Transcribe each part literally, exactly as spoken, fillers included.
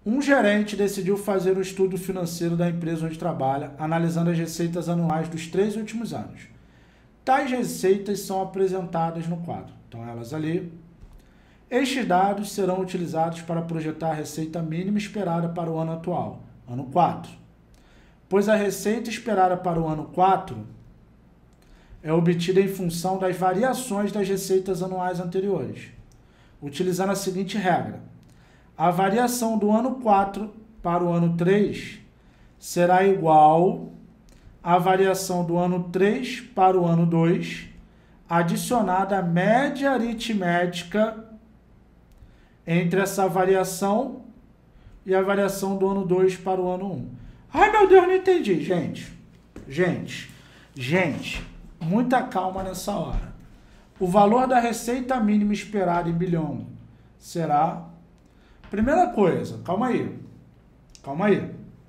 Um gerente decidiu fazer um estudo financeiro da empresa onde trabalha, analisando as receitas anuais dos três últimos anos. Tais receitas são apresentadas no quadro. Então, elas ali. Estes dados serão utilizados para projetar a receita mínima esperada para o ano atual, ano quatro. Pois a receita esperada para o ano quatro é obtida em função das variações das receitas anuais anteriores, utilizando a seguinte regra. A variação do ano quatro para o ano três será igual à variação do ano três para o ano dois, adicionada a média aritmética entre essa variação e a variação do ano dois para o ano um. Ai, meu Deus, não entendi. Gente, gente, gente, muita calma nessa hora. O valor da receita mínima esperada em bilhão será... Primeira coisa, calma aí, calma aí.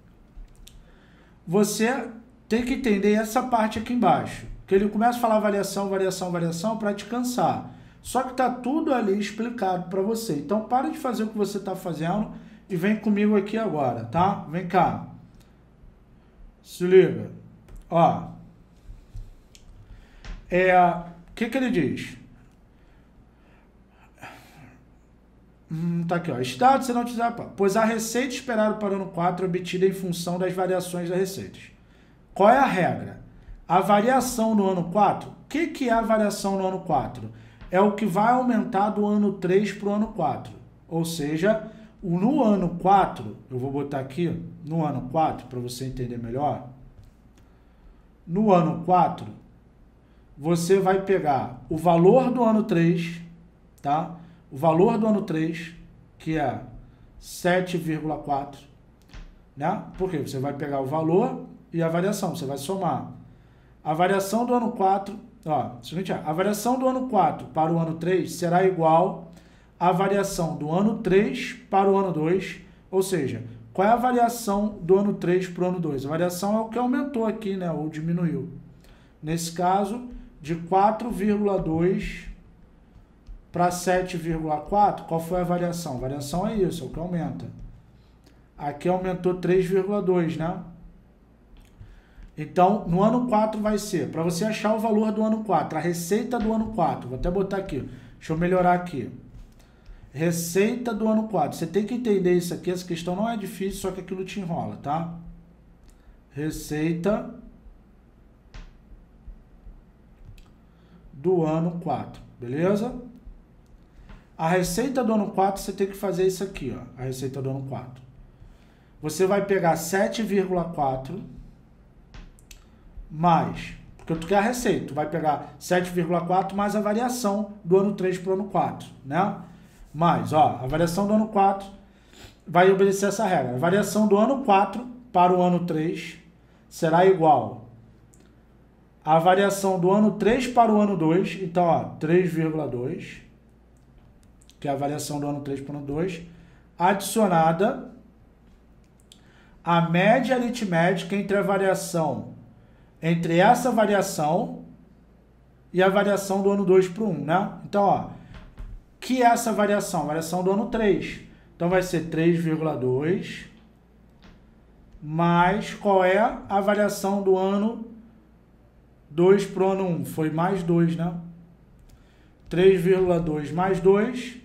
Você tem que entender essa parte aqui embaixo, que ele começa a falar variação, variação, variação para te cansar. Só que está tudo ali explicado para você. Então, para de fazer o que você está fazendo e vem comigo aqui agora, tá? Vem cá. Se liga. Ó. É, o que que ele diz? Hum, tá aqui, ó. Estado serão utilizados, pois a receita esperada para o ano quatro é obtida em função das variações das receitas. Qual é a regra? A variação no ano quatro, o que que é a variação no ano quatro? É o que vai aumentar do ano três para o ano quatro. Ou seja, no ano quatro, eu vou botar aqui, no ano quatro, para você entender melhor. No ano quatro, você vai pegar o valor do ano três, tá? O valor do ano três, que é sete vírgula quatro, né? Porque você vai pegar o valor e a variação, você vai somar. A variação do ano quatro, ó, seguinte, a variação do ano quatro para o ano três será igual à variação do ano três para o ano dois, ou seja, qual é a variação do ano três para o ano dois? A variação é o que aumentou aqui, né, ou diminuiu. Nesse caso, de quatro vírgula dois para sete vírgula quatro, qual foi a variação? A variação é isso, é o que aumenta. Aqui aumentou três vírgula dois, né? Então, no ano quatro vai ser, para você achar o valor do ano quatro, a receita do ano quatro, vou até botar aqui, deixa eu melhorar aqui. Receita do ano quatro, você tem que entender isso aqui, essa questão não é difícil, só que aquilo te enrola, tá? Receita do ano quatro, beleza? A receita do ano quatro, você tem que fazer isso aqui, ó, a receita do ano quatro. Você vai pegar sete vírgula quatro mais, porque tu quer a receita, tu vai pegar sete vírgula quatro mais a variação do ano três para o ano quatro, né? Mais, ó, a variação do ano quatro vai obedecer essa regra. A variação do ano quatro para o ano três será igual à variação do ano três para o ano dois, então, ó, três vírgula dois, que é a variação do ano três para o ano dois, adicionada a média aritmética entre a variação, entre essa variação e a variação do ano dois para o um, né? Então, ó, que é essa variação? Variação do ano três. Então, vai ser três vírgula dois mais qual é a variação do ano dois para o ano um? Foi mais dois, né? três vírgula dois mais dois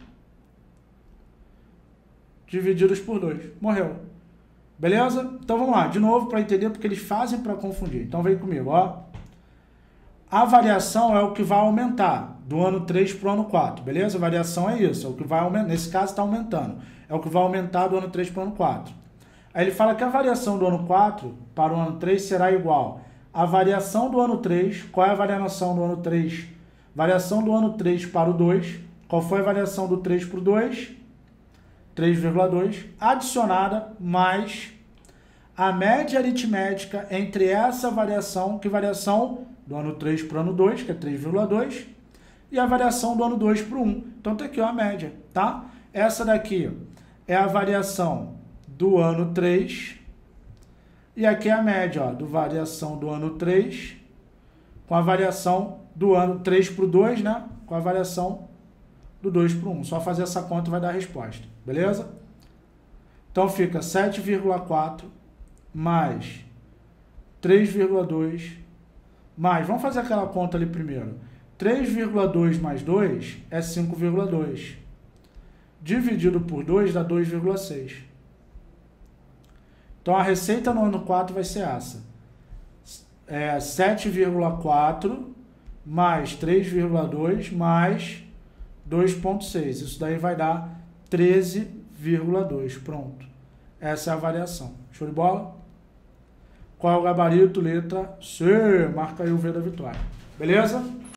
divididos por dois. Morreu. Beleza? Então vamos lá, de novo para entender, porque eles fazem para confundir. Então vem comigo, ó. A variação é o que vai aumentar do ano três para o ano quatro, beleza? A variação é isso, é o que vai aumentar, nesse caso está aumentando. É o que vai aumentar do ano três para o ano quatro. Aí ele fala que a variação do ano quatro para o ano três será igual à variação do ano três. Qual é a variação do ano três? Variação do ano três para o dois. Qual foi a variação do três para o dois? três vírgula dois, adicionada mais a média aritmética entre essa variação, que variação do ano três para o ano dois, que é três vírgula dois, e a variação do ano dois para o um. Então, tá aqui ó, a média, tá? Essa daqui é a variação do ano três, e aqui é a média, ó, do variação do ano três, com a variação do ano três para o dois, né? Com a variação do dois para o um. Só fazer essa conta vai dar a resposta, beleza? Então, Então fica sete vírgula quatro mais três vírgula dois mais, vamos fazer aquela conta ali primeiro, três vírgula dois mais dois é cinco vírgula dois. Dividido por dois dá dois vírgula seis. Então a receita no ano quatro vai ser essa. É sete vírgula quatro mais três vírgula dois mais dois vírgula seis. Isso daí vai dar treze vírgula dois. Pronto. Essa é a variação. Show de bola? Qual é o gabarito? Letra C. Marca aí o V da vitória. Beleza?